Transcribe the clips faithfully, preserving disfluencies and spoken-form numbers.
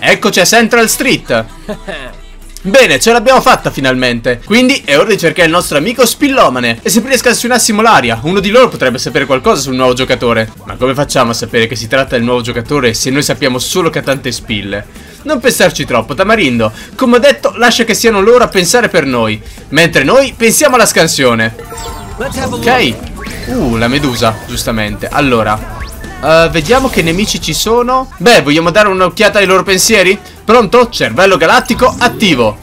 Eccoci a Central Street. Bene, ce l'abbiamo fatta finalmente. Quindi è ora di cercare il nostro amico Spillomane. E se prima scansionassimo l'aria, uno di loro potrebbe sapere qualcosa sul nuovo giocatore. Ma come facciamo a sapere che si tratta del nuovo giocatore se noi sappiamo solo che ha tante spille? Non pensarci troppo, Tamarindo. Come ho detto, lascia che siano loro a pensare per noi, mentre noi pensiamo alla scansione. Ok. Uh, la medusa, giustamente. Allora Uh, vediamo che nemici ci sono. Beh, vogliamo dare un'occhiata ai loro pensieri? Pronto? Cervello galattico attivo.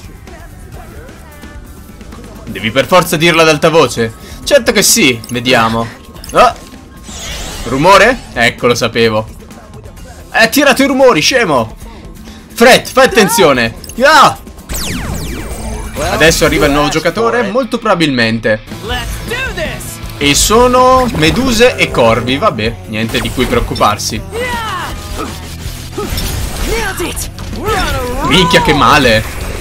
Devi per forza dirlo ad alta voce? Certo che sì, vediamo. Oh. Rumore? Ecco, lo sapevo. Hai tirato i rumori, scemo. Fred, fai attenzione. Ah! Adesso arriva il nuovo giocatore, molto probabilmente. E sono meduse e corvi, vabbè, niente di cui preoccuparsi. Minchia che male.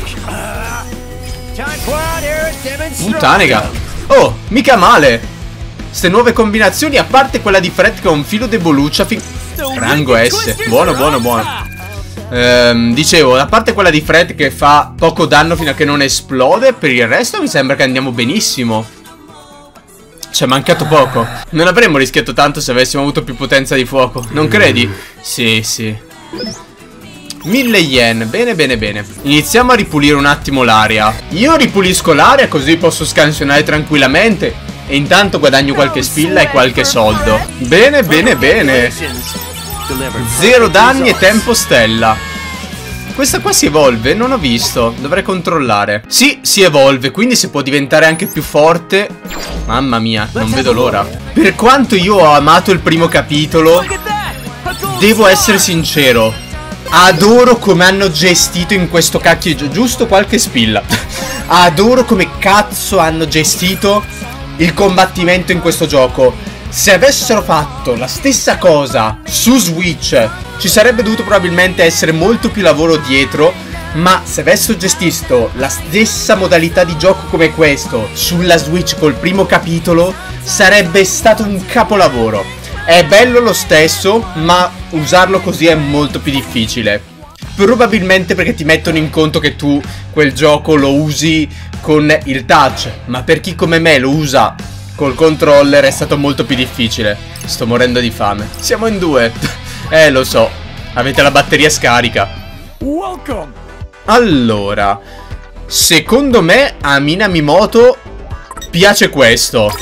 Puttanega. Oh, mica male. Ste nuove combinazioni, a parte quella di Fred che ha un filo deboluccia fin... Rango S, buono buono buono. ehm, Dicevo, a parte quella di Fred che fa poco danno fino a che non esplode, per il resto mi sembra che andiamo benissimo. Ci è mancato poco. Non avremmo rischiato tanto se avessimo avuto più potenza di fuoco, non credi? Sì, sì. Mille yen, bene bene bene. Iniziamo a ripulire un attimo l'area. Io ripulisco l'area così posso scansionare tranquillamente e intanto guadagno qualche spilla e qualche soldo. Bene bene bene. Zero danni e tempo stella. Questa qua si evolve? Non ho visto. Dovrei controllare. Sì, si evolve, quindi si può diventare anche più forte. Mamma mia, non vedo l'ora. Per quanto io ho amato il primo capitolo, devo essere sincero, adoro come hanno gestito in questo cacchio. Giusto qualche spilla. Adoro come cazzo hanno gestito il combattimento in questo gioco. Se avessero fatto la stessa cosa su Switch, ci sarebbe dovuto probabilmente essere molto più lavoro dietro. Ma se avessero gestito la stessa modalità di gioco come questo sulla Switch col primo capitolo, sarebbe stato un capolavoro. È bello lo stesso, ma usarlo così è molto più difficile. Probabilmente perché ti mettono in conto che tu quel gioco lo usi con il touch, ma per chi come me lo usa col controller è stato molto più difficile. Sto morendo di fame. Siamo in due. Eh, lo so. Avete la batteria scarica. Welcome. Allora, secondo me a Minamimoto piace questo.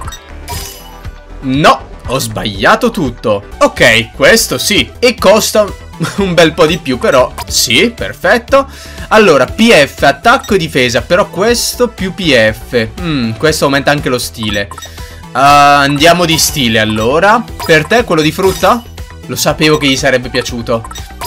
No, ho sbagliato tutto. Ok, questo sì. E costa un bel po' di più, però sì, perfetto. Allora, P F, attacco e difesa. Però questo più P F. mm, Questo aumenta anche lo stile. uh, Andiamo di stile allora. Per te quello di frutta? Lo sapevo che gli sarebbe piaciuto.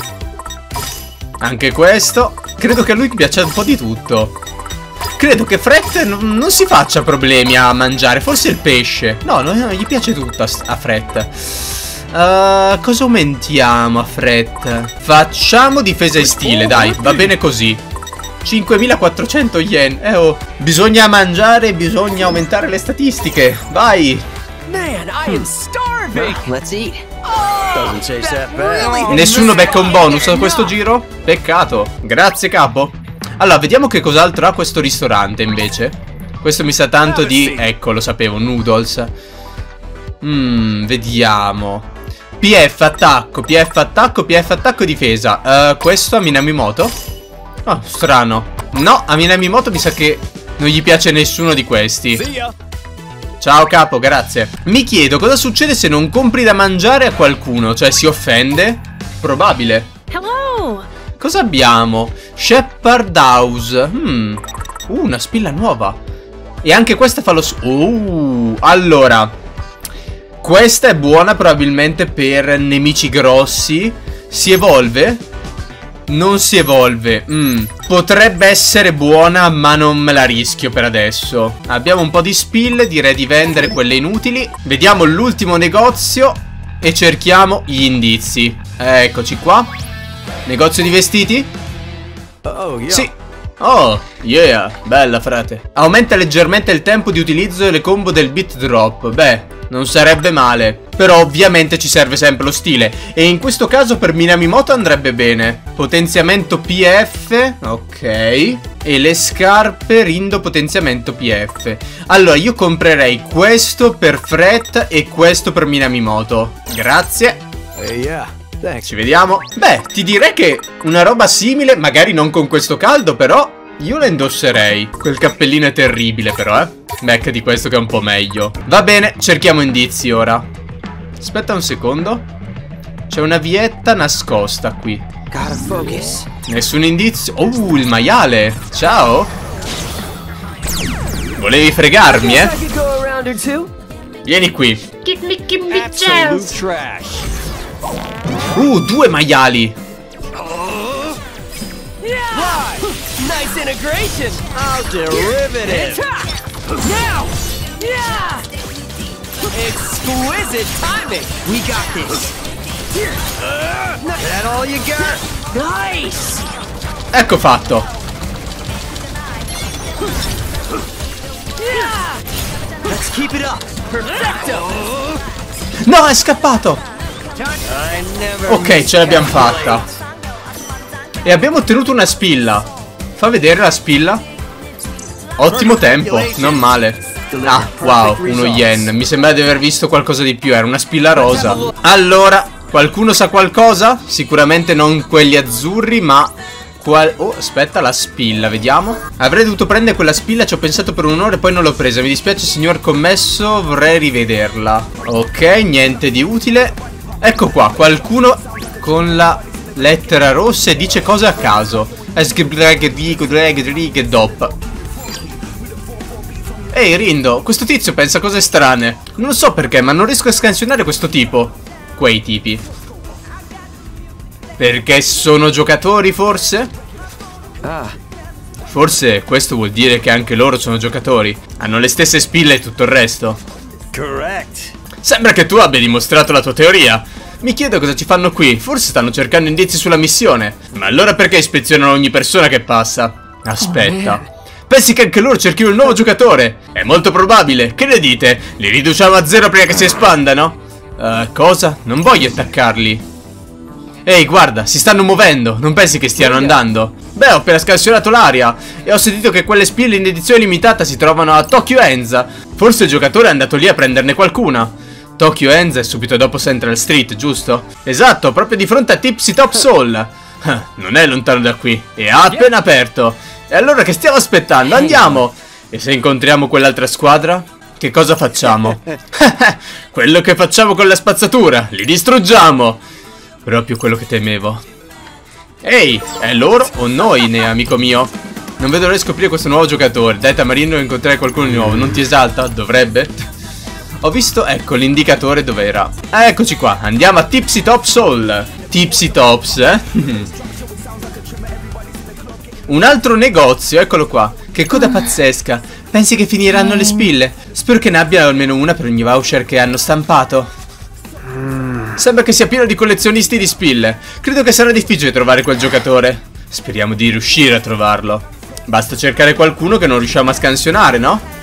Anche questo. Credo che a lui piaccia un po' di tutto. Credo che Fred non si faccia problemi a mangiare. Forse il pesce. No, no, no, gli piace tutto a, a Fred. uh, Cosa aumentiamo a Fred? Facciamo difesa e stile, dai, va bene così. cinquemilaquattrocento yen. Eh oh, bisogna mangiare, bisogna aumentare le statistiche. Vai. Man, I am starving. Let's eat. Nessuno becca un bonus a questo giro? Peccato. Grazie capo. Allora, vediamo che cos'altro ha questo ristorante invece. Questo mi sa tanto di... Ecco, lo sapevo, noodles. Mmm, vediamo. P F attacco, P F attacco, P F attacco e difesa. uh, Questo a Minamimoto? Oh, strano. No, a Minamimoto mi sa che non gli piace nessuno di questi. Ciao capo, grazie. Mi chiedo cosa succede se non compri da mangiare a qualcuno. Cioè si offende? Probabile. Hello. Cosa abbiamo? Shepherd House. hmm. Uh, una spilla nuova. E anche questa fa lo... Uh, allora questa è buona probabilmente per nemici grossi. Si evolve? Non si evolve. mm. Potrebbe essere buona, ma non me la rischio per adesso. Abbiamo un po' di spille, direi di vendere quelle inutili. Vediamo l'ultimo negozio e cerchiamo gli indizi. Eccoci qua. Negozio di vestiti? Oh, yeah. Sì. Oh, yeah, bella frate. Aumenta leggermente il tempo di utilizzo delle combo del beat drop. Beh, Non sarebbe male. Però ovviamente ci serve sempre lo stile. E in questo caso per Minamimoto andrebbe bene. Potenziamento P F. Ok. E le scarpe Rindo potenziamento P F. Allora io comprerei questo per Fred e questo per Minamimoto. Grazie. Hey, yeah. Ci vediamo. Beh, ti direi che una roba simile, magari non con questo caldo, però io la indosserei. Quel cappellino è terribile però, eh. Mecca di questo che è un po' meglio. Va bene, cerchiamo indizi ora. Aspetta un secondo. C'è una vietta nascosta qui. Nessun indizio. Oh, il maiale. Ciao. Volevi fregarmi, eh? Vieni qui. Give me, give me chance. Uh, due maiali. Nice integration. How derivative. Now. Yeah. Exquisite timing. We got this. Uh, that all you got? Nice. Ecco fatto. Yeah. Let's keep it up. Perfecto. No, è scappato. I never Ok, ce l'abbiamo fatta. E abbiamo ottenuto una spilla. Fa vedere la spilla. Ottimo tempo, non male. Ah, wow, uno yen. Mi sembra di aver visto qualcosa di più. Era una spilla rosa. Allora, qualcuno sa qualcosa? Sicuramente non quelli azzurri, ma qual... Oh, aspetta, la spilla, vediamo. Avrei dovuto prendere quella spilla, ci ho pensato per un'ora e poi non l'ho presa. Mi dispiace, signor commesso, vorrei rivederla. Ok, niente di utile. Ecco qua, qualcuno con la lettera rossa e dice cose a caso. Ehi Rindo, questo tizio pensa cose strane. Non so perché, ma non riesco a scansionare questo tipo. Quei tipi. Perché sono giocatori, forse? Ah. Forse questo vuol dire che anche loro sono giocatori. Hanno le stesse spille e tutto il resto. Correct. Sembra che tu abbia dimostrato la tua teoria. Mi chiedo cosa ci fanno qui. Forse stanno cercando indizi sulla missione. Ma allora perché ispezionano ogni persona che passa? Aspetta. Pensi che anche loro cerchino il nuovo giocatore? È molto probabile. Che ne dite? Li riduciamo a zero prima che si espandano? Uh, cosa? Non voglio attaccarli. Ehi, guarda, si stanno muovendo. Non pensi che stiano andando? Beh, ho appena scansionato l'aria e ho sentito che quelle spille in edizione limitata si trovano a Tokyo Enza. Forse il giocatore è andato lì a prenderne qualcuna. Tokyo Enza è subito dopo Central Street, giusto? Esatto, proprio di fronte a Tipsy Top Soul. Non è lontano da qui, è appena aperto. E allora che stiamo aspettando? Andiamo! E se incontriamo quell'altra squadra? Che cosa facciamo? Quello che facciamo con la spazzatura, li distruggiamo! Proprio quello che temevo. Ehi, è loro o noi, ne amico mio? Non vedo l'ora di scoprire questo nuovo giocatore. Dai Tamarindo, incontrare qualcuno di nuovo. Non ti esalta? Dovrebbe? Ho visto, ecco, l'indicatore dove era. Ah, eccoci qua, andiamo a Tipsy Top Soul. Tipsy Tops, eh? Un altro negozio, eccolo qua. Che coda pazzesca. Pensi che finiranno le spille? Spero che ne abbiano almeno una per ogni voucher che hanno stampato. Sembra che sia pieno di collezionisti di spille. Credo che sarà difficile trovare quel giocatore. Speriamo di riuscire a trovarlo. Basta cercare qualcuno che non riusciamo a scansionare, no?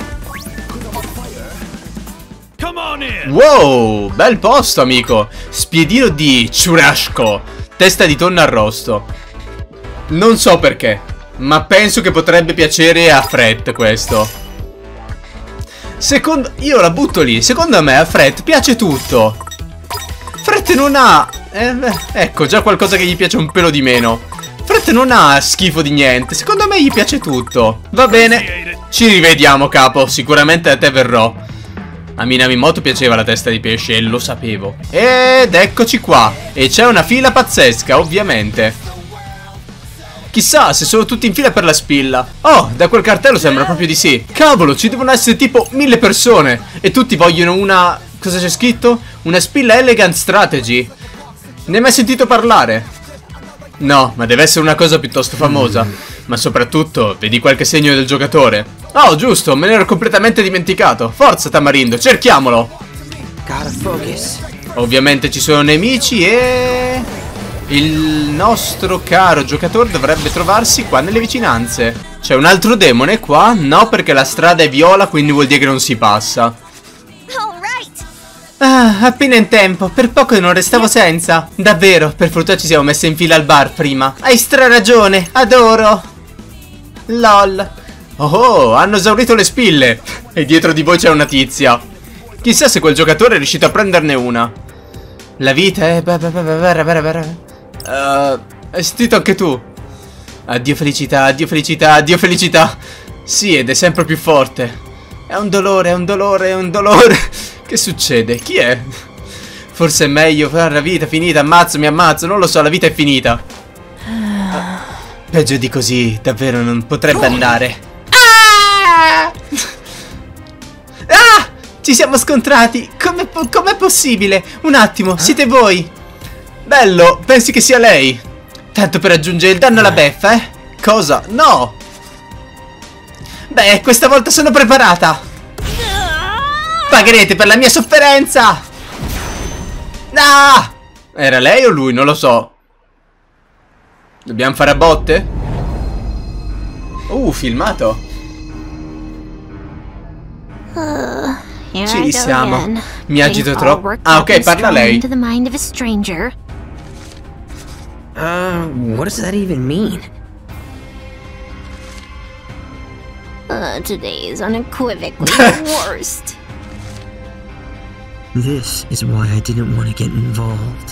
Wow, bel posto, amico. Spiedino di churrasco, testa di tonno arrosto. Non so perché, ma penso che potrebbe piacere a Fred questo. Secondo... Io la butto lì. Secondo me a Fred piace tutto. Fred non ha... Eh, ecco, già qualcosa che gli piace un pelo di meno. Fred non ha schifo di niente. Secondo me gli piace tutto. Va bene. Ci rivediamo, capo. Sicuramente a te verrò. A Minamimoto piaceva la testa di pesce e lo sapevo. Ed eccoci qua. E c'è una fila pazzesca, ovviamente. Chissà se sono tutti in fila per la spilla. Oh, da quel cartello sembra proprio di sì. Cavolo, ci devono essere tipo mille persone. E tutti vogliono una... Cosa c'è scritto? Una spilla Elegant Strategy. Ne hai mai sentito parlare? No, ma deve essere una cosa piuttosto famosa. Ma soprattutto, vedi qualche segno del giocatore? Oh, giusto, me ne ero completamente dimenticato. Forza Tamarindo, cerchiamolo. Ovviamente ci sono nemici e... il nostro caro giocatore dovrebbe trovarsi qua nelle vicinanze. C'è un altro demone qua? No, perché la strada è viola, quindi vuol dire che non si passa. Ah, appena in tempo, per poco non restavo senza. Davvero, per fortuna ci siamo messi in fila al bar prima. Hai stra ragione, adoro. Lol. Oh oh, hanno esaurito le spille. E dietro di voi c'è una tizia. Chissà se quel giocatore è riuscito a prenderne una. La vita è... Uh, hai sentito anche tu? Addio felicità, addio felicità, addio felicità. Sì, ed è sempre più forte. È un dolore, è un dolore, è un dolore. Che succede? Chi è? Forse è meglio fare la vita finita. Ammazzo, mi ammazzo, non lo so, la vita è finita. Ah, peggio di così, davvero non potrebbe andare. Ah! Ah! Ci siamo scontrati. Come com'è possibile? Un attimo, siete voi? Bello, pensi che sia lei? Tanto per aggiungere il danno alla beffa, eh? Cosa? No! Beh, questa volta sono preparata. Pagherete per la mia sofferenza. Ah! Era lei o lui? Non lo so. Dobbiamo fare a botte? Uh, filmato. Uh, Ci siamo. Mi agito troppo. Ah, ok, parla lei. Uh, what does that even mean? Uh, today is unequivocally the worst. This is why I didn't want to get involved.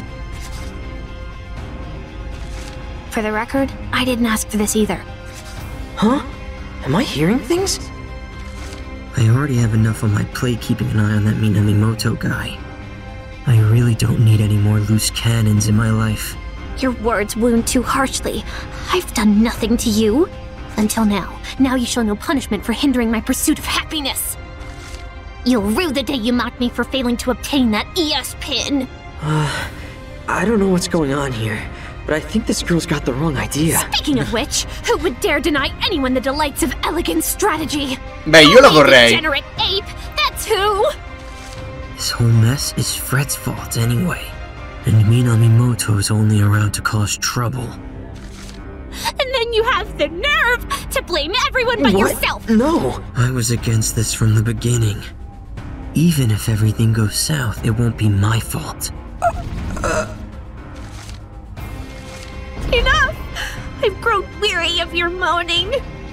For the record, I didn't ask for this either. Huh? Am I hearing things? I already have enough on my plate keeping an eye on that Minamimoto guy. I really don't need any more loose cannons in my life. Your words wound too harshly. I've done nothing to you. Until now. Now you shall know punishment for hindering my pursuit of happiness. You'll rue the day you mocked me for failing to obtain that E S pin. Uh, I don't know what's going on here, but I think this girl's got the wrong idea. Speaking of which, who would dare deny anyone the delights of elegant strategy? Beh, io la Only a vorrei. degenerate ape, that's who! This whole mess is Fred's fault anyway. And Minamimoto's only around to cause trouble. And then you have the nerve to blame everyone but What? yourself! No! I was against this from the beginning. Even if everything goes south, it won't be my fault. Uh, Enough! I've grown weary of your moaning.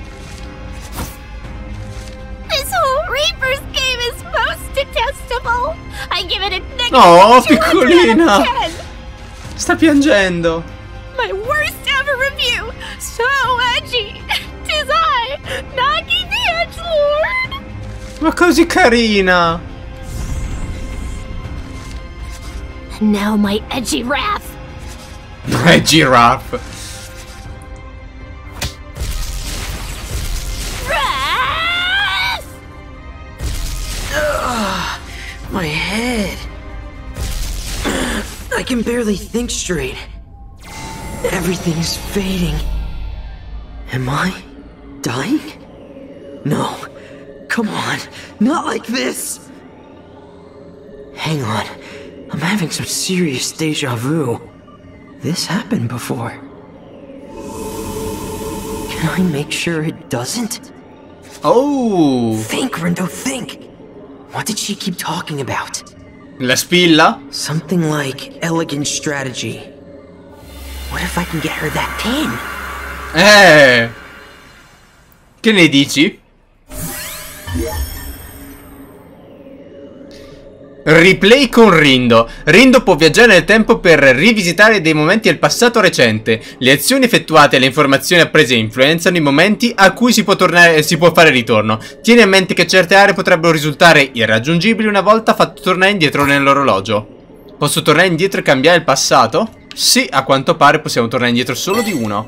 This whole Reaper's game is most detestable. I give it a negative Oh, two hundred piccolina. out of ten. Sta piangendo. My worst ever review. So edgy. Tis I, Nagi the Edgelord. Ma così carina. And now my edgy wrath. È giraffe. Wrath! Ugh, my head. I can barely think straight. Everything's fading. Am I dying? No. Come on. Not like this. Hang on. I'm having some serious deja vu. This happened before. Can I make sure it doesn't? Oh. Think, Rindo, think. What did she keep talking about? La spilla? Something like elegant strategy. What if I can get her that pin? Eh. Che ne dici? Replay con Rindo. Rindo può viaggiare nel tempo per rivisitare dei momenti del passato recente. Le azioni effettuate e le informazioni apprese influenzano i momenti a cui si può tornare, si può fare ritorno. Tieni a mente che certe aree potrebbero risultare irraggiungibili una volta fatto tornare indietro nell'orologio. Posso tornare indietro e cambiare il passato? Sì, a quanto pare possiamo tornare indietro solo di uno.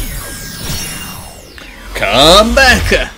Come back!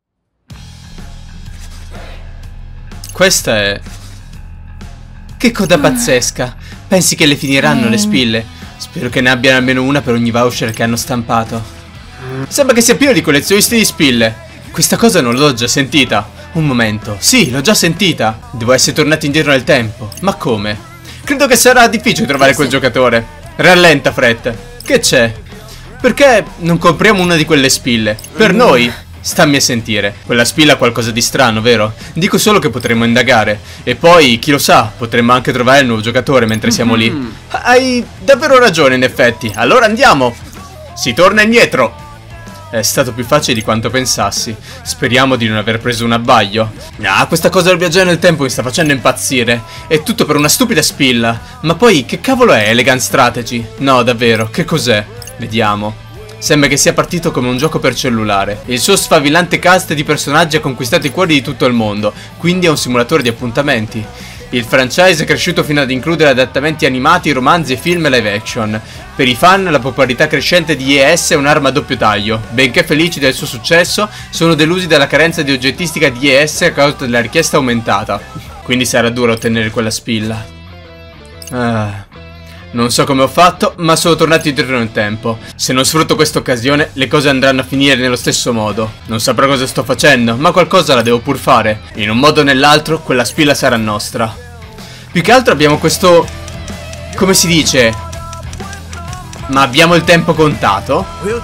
Questa è... Che coda pazzesca. Pensi che le finiranno le spille? Spero che ne abbiano almeno una per ogni voucher che hanno stampato. Sembra che sia pieno di collezionisti di spille. Questa cosa non l'ho già sentita. Un momento. Sì, l'ho già sentita. Devo essere tornato indietro nel tempo. Ma come? Credo che sarà difficile trovare quel giocatore. Rallenta, Fred. Che c'è? Perché non compriamo una di quelle spille? Per noi. Stammi a sentire. Quella spilla ha qualcosa di strano, vero? Dico solo che potremmo indagare. E poi, chi lo sa, potremmo anche trovare il nuovo giocatore mentre siamo lì. Hai davvero ragione, in effetti. Allora andiamo. Si torna indietro. È stato più facile di quanto pensassi. Speriamo di non aver preso un abbaglio. Ah, questa cosa del viaggiare nel tempo mi sta facendo impazzire. È tutto per una stupida spilla. Ma poi, che cavolo è Elegant Strategy? No, davvero, che cos'è? Vediamo. Sembra che sia partito come un gioco per cellulare. Il suo sfavillante cast di personaggi ha conquistato i cuori di tutto il mondo. Quindi è un simulatore di appuntamenti. Il franchise è cresciuto fino ad includere adattamenti animati, romanzi e film live action. Per i fan la popolarità crescente di E S è un'arma a doppio taglio. Benché felici del suo successo, sono delusi dalla carenza di oggettistica di E S a causa della richiesta aumentata. Quindi sarà duro ottenere quella spilla. Ah, non so come ho fatto, ma sono tornato indietro nel tempo. Se non sfrutto questa occasione, le cose andranno a finire nello stesso modo. Non saprò cosa sto facendo, ma qualcosa la devo pur fare. In un modo o nell'altro, quella spilla sarà nostra. Più che altro abbiamo questo... come si dice? Ma abbiamo il tempo contato?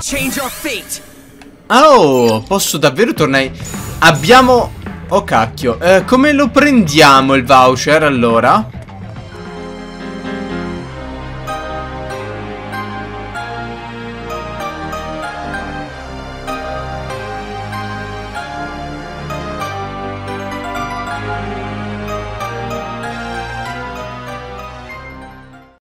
Oh, posso davvero tornare... Abbiamo... Oh cacchio, eh, come lo prendiamo il voucher allora?